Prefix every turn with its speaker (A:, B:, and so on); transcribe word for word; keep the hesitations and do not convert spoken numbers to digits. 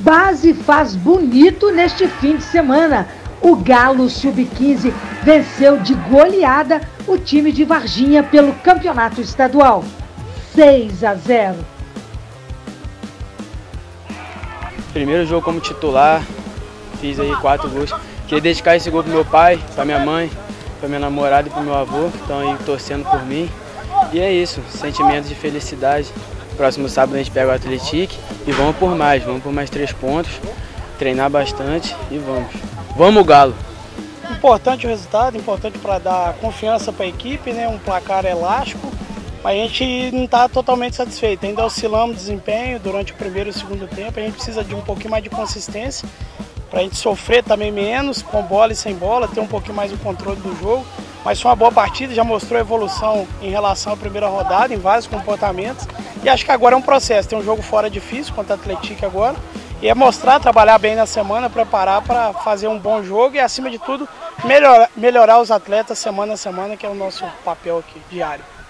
A: base faz bonito neste fim de semana. O Galo sub quinze venceu de goleada o time de Varginha pelo campeonato estadual. seis a zero.
B: Primeiro jogo como titular, fiz aí quatro gols. Queria dedicar esse gol pro meu pai, pra minha mãe, pra minha namorada e pro meu avô, que estão aí torcendo por mim. E é isso, sentimentos de felicidade. Próximo sábado a gente pega o Atlético e vamos por mais, vamos por mais três pontos, treinar bastante e vamos. Vamos, Galo!
C: Importante o resultado, importante para dar confiança para a equipe, né? Um placar elástico, mas a gente não está totalmente satisfeito. Ainda oscilamos desempenho durante o primeiro e o segundo tempo, a gente precisa de um pouquinho mais de consistência para a gente sofrer também menos, com bola e sem bola, ter um pouquinho mais o controle do jogo. Mas foi uma boa partida, já mostrou evolução em relação à primeira rodada, em vários comportamentos. E acho que agora é um processo, tem um jogo fora difícil contra o Atlético agora. E é mostrar, trabalhar bem na semana, preparar para fazer um bom jogo e, acima de tudo, melhorar, melhorar os atletas semana a semana, que é o nosso papel aqui, diário.